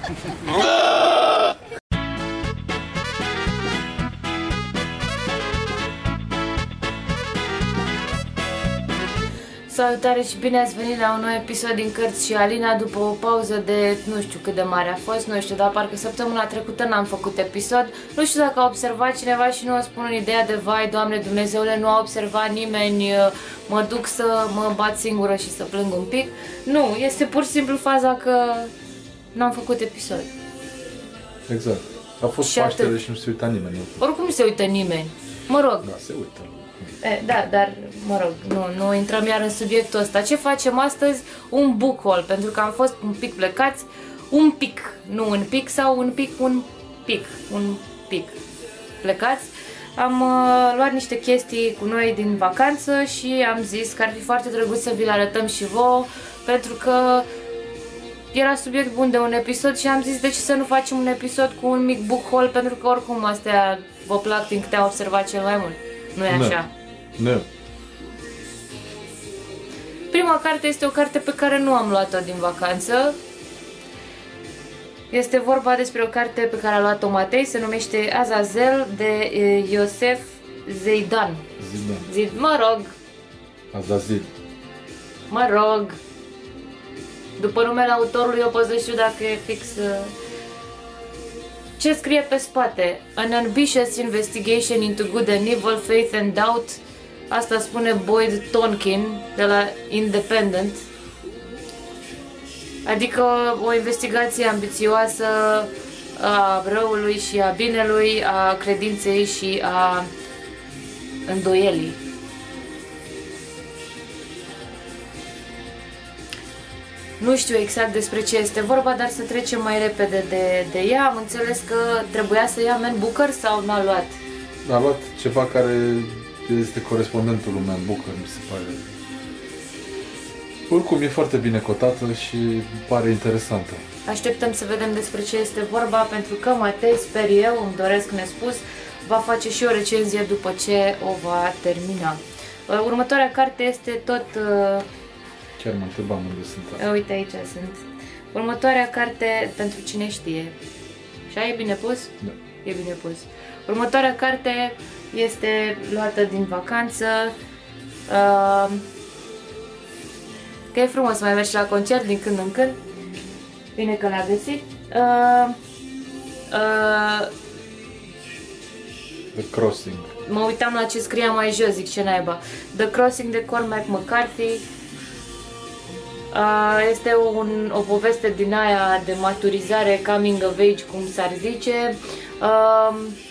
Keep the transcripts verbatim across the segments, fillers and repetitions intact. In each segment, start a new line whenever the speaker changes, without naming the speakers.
Salutare și bine ați venit la un nou episod din Cărți și Alina după o pauză de nu știu cât de mare a fost, nu știu, dar parcă săptămâna trecută n-am făcut episod. Nu știu dacă a observat cineva și nu o spun în ideea de vai, Doamne Dumnezeule, nu a observat nimeni, mă duc să mă bat singură și să plâng un pic. Nu, este pur și simplu faza că n-am făcut episod.
Exact. A fost și Paștele atât. Și nu se uita nimeni.
Oricum nu se uită nimeni. Mă rog.
Da, se uită.
E, da, dar, mă rog, nu, nu intrăm iar în subiectul ăsta. Ce facem astăzi? Un book haul, pentru că am fost un pic plecați, un pic, nu un pic sau un pic, un pic, un pic plecați. Am uh, luat niște chestii cu noi din vacanță și am zis că ar fi foarte drăguț să vi le arătăm și vouă, pentru că era subiect bun de un episod și am zis de ce să nu facem un episod cu un mic book haul, pentru că oricum astea vă plac din câte am observat cel mai mult. Nu e așa?
Nu.
Prima carte este o carte pe care nu am luat-o din vacanță. Este vorba despre o carte pe care a luat-o Matei, se numește Azazel de Iosef Zeidan.
Zidan.
Zid, mă rog.
Azazel.
Mă rog. După numele autorului eu pot să știu dacă e fix... Ce scrie pe spate? An ambitious investigation into good and evil, faith and doubt. Asta spune Boyd Tonkin de la Independent. Adică o investigație ambițioasă a răului și a binelui, a credinței și a îndoielii. Nu știu exact despre ce este vorba, dar să trecem mai repede de, de ea. Am înțeles că trebuia să ia Man Booker sau n-a luat?
A luat ceva care este corespondentul lui Man Booker, mi se pare. Oricum e foarte bine cotată și pare interesantă.
Așteptăm să vedem despre ce este vorba, pentru că Matei, sper eu, îmi doresc nespus, va face și o recenzie după ce o va termina. Următoarea carte este tot...
Chiar mă întrebam unde sunt.
Uite, aici sunt. Următoarea carte, pentru cine știe. Și e bine pus?
Da.
E bine pus. Următoarea carte este luată din vacanță. Uh, că e frumos să mai mergi la concert din când în când. Bine că l-a găsit. Uh, uh,
The Crossing.
Mă uitam la ce scria mai jos, zic ce naiba. The Crossing de Cormac McCarthy. Uh, este un, o poveste din aia de maturizare, coming of age, cum s-ar zice. Uh,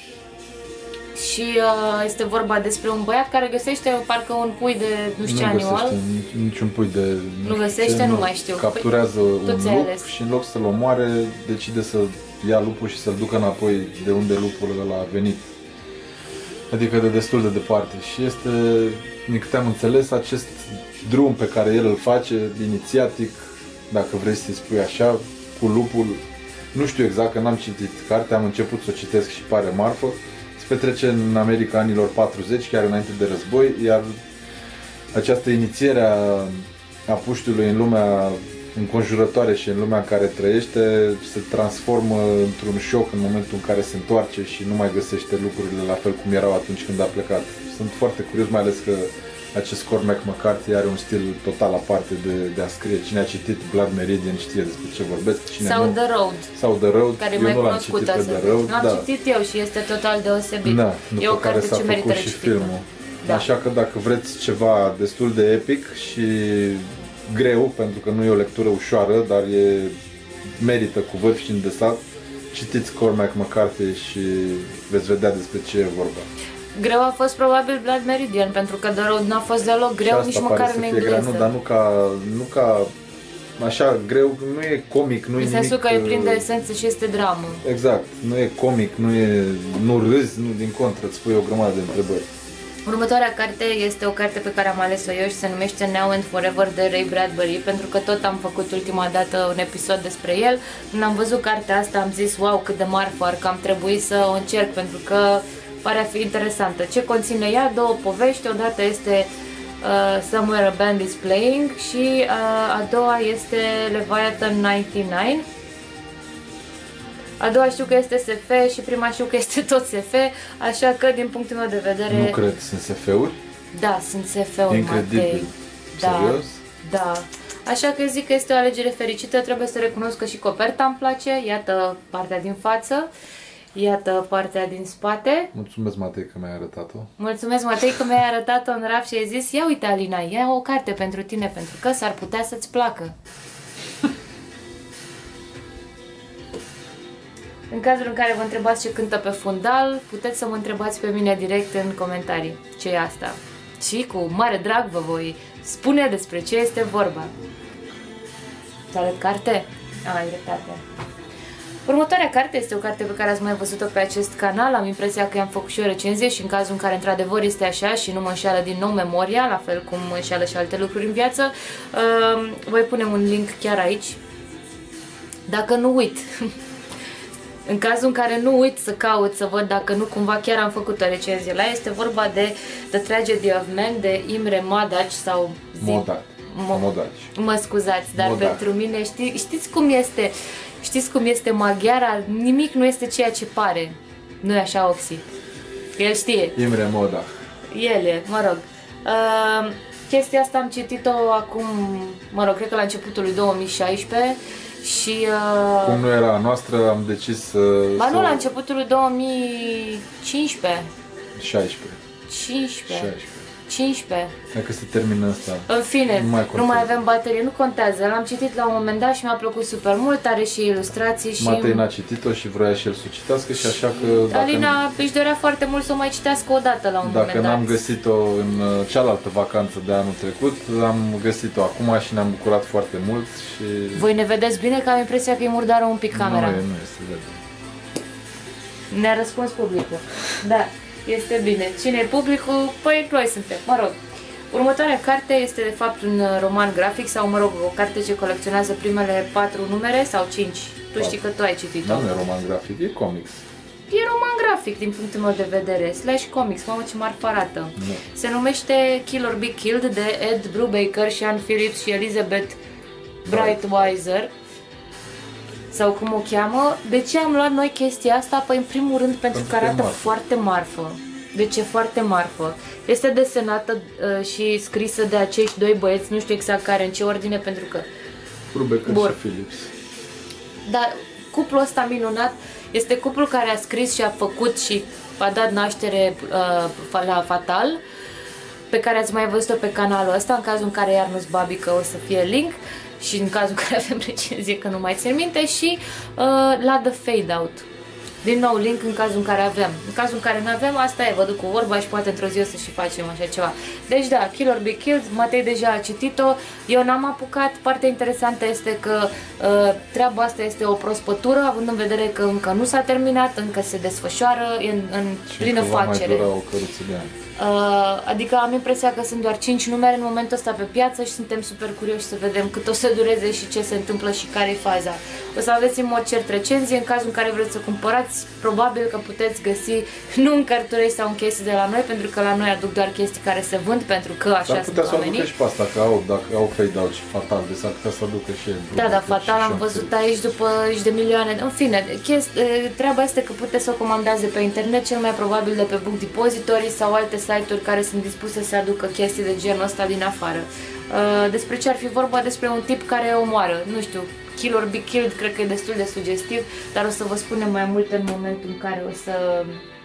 și uh, este vorba despre un băiat care găsește parcă un pui de nu știu ce animal.
Nu găsește niciun pui de... Nu,
nu găsește,
ce,
nu mai știu.
Capturează
păi,
un lup ales. Și în loc să-l omoare, decide să ia lupul și să-l ducă înapoi de unde lupul ăla a venit. Adică de destul de departe. Și este, din câte am înțeles, acest drum pe care el îl face, inițiatic, dacă vrei să-i spui așa, cu lupul. Nu știu exact, că n-am citit cartea, am început să o citesc și pare marfă. Se petrece în America anilor patruzeci, chiar înainte de război, iar această inițiere a, a puștiului în lumea înconjurătoare și în lumea în care trăiește se transformă într-un șoc în momentul în care se întoarce și nu mai găsește lucrurile la fel cum erau atunci când a plecat. Sunt foarte curios, mai ales că acest Cormac McCarthy are un stil total aparte de, de a scrie. Cine a citit Blood Meridian știe despre ce vorbesc. Cine
sau
nu,
The Road.
Sau The Road.
Care
eu nu l-am citit pe The Road.
L-am
da.
citit eu și este total deosebit.
Da,
e o carte ce merită
și filmul. Da. Așa că dacă vreți ceva destul de epic și greu, pentru că nu e o lectură ușoară, dar e merită cu vârf și îndesat, citiți Cormac McCarthy și veți vedea despre ce e vorba.
Greu a fost probabil Blood Meridian, pentru că The Road n-a fost deloc greu, nici măcar în engleză.
Grea, nu, dar nu ca, nu ca așa greu, nu e comic, nu e nimic.
În sensul că e plin de esență și este dramă.
Exact, nu e comic, nu e, nu râzi, nu, din contră, îți pui o grămadă de întrebări.
Următoarea carte este o carte pe care am ales-o eu și se numește Now and Forever de Ray Bradbury, pentru că tot am făcut ultima dată un episod despre el. Când am văzut cartea asta am zis, wow, cât de marfă, că am trebuit să o încerc, pentru că pare a fi interesantă. Ce conține ea? Două povești, odată este uh, Somewhere a Band is Playing și uh, a doua este Leviathan nouăzeci și nouă. a doua știu că este S F și prima știu că este tot S F, așa că din punctul meu de vedere...
Nu cred, sunt S F-uri?
Da, sunt S F-uri,
Incredibil.
Matei. Da,
Serios?
da. Așa că zic că este o alegere fericită, trebuie să recunosc că și coperta îmi place, iată partea din față, iată partea din spate.
Mulțumesc, Matei, că mi-ai arătat-o.
Mulțumesc, Matei, că mi-ai arătat-o în raf și ai zis, ia uite, Alina, ia o carte pentru tine, pentru că s-ar putea să-ți placă. În cazul în care vă întrebați ce cântă pe fundal, puteți să mă întrebați pe mine direct în comentarii ce e asta. Și cu mare drag vă voi spune despre ce este vorba. Să arăt carte? A, ai dreptate. Următoarea carte este o carte pe care ați mai văzut-o pe acest canal. Am impresia că i-am făcut și o recenzie și în cazul în care într-adevăr este așa și nu mă înșeală din nou memoria, la fel cum mă înșeală și alte lucruri în viață, uh, voi pune un link chiar aici. Dacă nu uit. În cazul în care nu uit să caut, să văd dacă nu cumva chiar am făcut o recenzie la ea, este vorba de The Tragedy of Man de Imre Madac sau
Modac.
Mo
Modac.
Mă scuzați, dar
Modac.
pentru mine ști, știți cum este, știți cum este maghiara, nimic nu este ceea ce pare. Nu e așa, Oxy? El știe.
Imre Modac.
El e, mă rog. Uh, chestia asta am citit-o acum, mă rog, cred că la începutul lui două mii șaisprezece. Și, uh...
Cum nu era a noastră, am decis să...
Ba
să...
nu, la începutul lui două mii cincisprezece.
șaisprezece.
cincisprezece.
șaisprezece.
cincisprezece.
Dacă se termină asta.
În fine,
nu mai,
nu mai avem baterie, nu contează. L-am citit la un moment dat și mi-a plăcut super mult, are și ilustrații și...
Matei n-a citit-o și vrea și el să o citească și așa că... Dacă
Alina își dorea foarte mult să o mai citească o dată la un
Dacă
moment dat.
n-am găsit-o în uh, cealaltă vacanță de anul trecut, am găsit-o acum și ne-am bucurat foarte mult și...
Voi ne vedeți bine, că am impresia că îi murdară un pic camera.
Nu, e, nu este vede.
Ne-a răspuns publicul. Da, este bine. Cine e publicul? Păi noi suntem, mă rog. Următoarea carte este de fapt un roman grafic sau, mă rog, o carte ce colecționează primele patru numere sau cinci. Tu știi că tu ai citit-o.
Nu e roman grafic, e comics.
E roman grafic din punctul meu de vedere, slash comics, mamă ce marfă arată.
Nu.
Se numește Kill or Be Killed de Ed Brubaker, Sean Phillips și Elizabeth Brightweiser. Sau cum o cheamă. De ce am luat noi chestia asta? Păi în primul rând pentru,
Pentru
că arată
marfă.
foarte marfă. Deci e foarte marfă. Este desenată uh, și scrisă de acești doi băieți, nu știu exact care, în ce ordine, pentru că...
Brubaker
Bun.
și Phillips.
Dar cuplul ăsta minunat este cuplul care a scris și a făcut și a dat naștere uh, la Fatal, pe care ați mai văzut-o pe canalul ăsta, în cazul în care iar nu-ți babi că o să fie link, și în cazul în care avem recenzie că nu mai țin minte, și uh, la The Fade Out. Din nou link în cazul în care avem. În cazul în care nu avem, asta e, vă duc cu vorba și poate într-o zi o să și facem așa ceva. Deci da, Kill or Be Killed, Matei deja a citit-o, eu n-am apucat. Partea interesantă este că uh, treaba asta este o prospătură, având în vedere că încă nu s-a terminat, încă se desfășoară, e în, în plină facere.
Va mai dura o căruță de ani.
Uh, adică am impresia că sunt doar cinci numere în momentul ăsta pe piață și suntem super curioși să vedem cât o să dureze și ce se întâmplă și care e faza. O să aveți în mod cert recenzie, în cazul în care vreți să cumpărați, probabil că puteți găsi nu în cărturei sau în chestii de la noi, pentru că la noi aduc doar chestii care se vând, pentru că așa
Dar
sunt
putea să
oamenii.
aducă și pe asta, că au, dacă au Fade Out și Fatal, de s-ar putea să aducă și...
Da, dar
Brubaker
Fatal
și
am
Sean
văzut
Phillips.
aici după zeci de milioane. În fine, chesti, treaba este că puteți să o comandați de pe internet, cel mai probabil de pe Book Depository sau alte site-uri care sunt dispuse să aducă chestii de genul ăsta din afară. Despre ce ar fi vorba? Despre un tip care omoară, nu știu, Kill or Be Killed, cred că e destul de sugestiv, dar o să vă spunem mai multe în momentul în care o să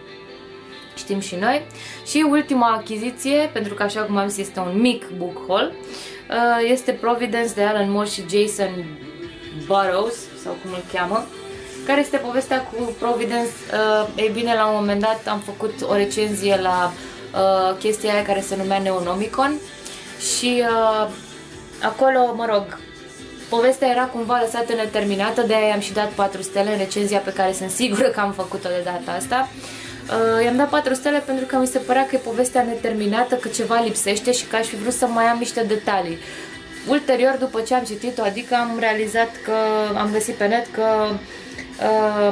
știm și noi. Și ultima achiziție, pentru că așa cum am zis este un mic book haul, este Providence de Alan Moore și Jason Burrows, sau cum îl cheamă, care este povestea cu Providence. Ei bine, la un moment dat am făcut o recenzie la uh, chestia aia care se numea Neonomicon și uh, acolo, mă rog, povestea era cumva lăsată neterminată, de aia i-am și dat patru stele în recenzia pe care sunt sigură că am făcut-o de data asta. Uh, i-am dat patru stele pentru că mi se părea că e povestea neterminată, că ceva lipsește și că aș fi vrut să mai am niște detalii. Ulterior, după ce am citit-o, adică am realizat că am găsit pe net că uh,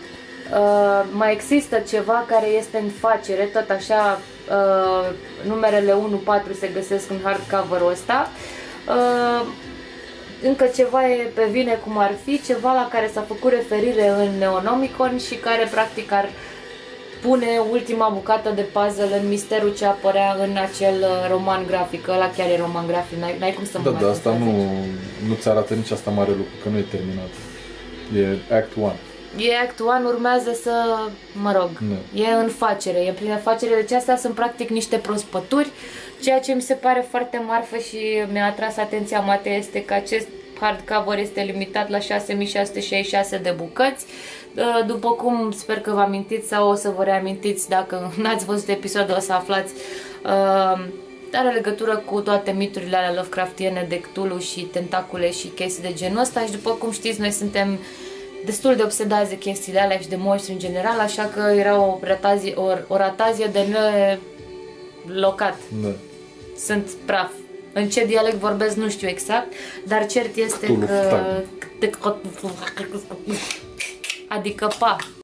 uh, mai există ceva care este în facere, tot așa uh, numerele unu patru se găsesc în hardcover-ul ăsta. Uh, încă ceva e pe vine cum ar fi, ceva la care s-a făcut referire în Neonomicon și care practic ar pune ultima bucată de puzzle în misterul ce apărea în acel roman grafic. Ăla chiar e roman grafic, n-ai cum să mă
Da,
mai
dar asta
confunzi.
nu, nu ți arată nici asta mare lucru, că nu e terminat. E Act unu.
E Act unu, urmează să, mă rog,
Nu.
e în facere, e în plină facere, deci astea sunt practic niște prospături. Ceea ce mi se pare foarte marfă și mi-a atras atenția Mate este că acest hardcover este limitat la șase mii șase sute șaizeci și șase de bucăți. După cum sper că vă amintiți sau o să vă reamintiți, dacă n-ați văzut episodul o să aflați, are legătură cu toate miturile alea Lovecraftiene de Cthulhu și tentacule și chestii de genul ăsta și după cum știți noi suntem destul de obsedați de chestiile alea și de monștri în general, așa că era o ratazie, o, o ratazie de nelocat.
Da.
Sunt praf. În ce dialect vorbesc nu știu exact, dar cert este
Cthulhu,
că... Adică pa.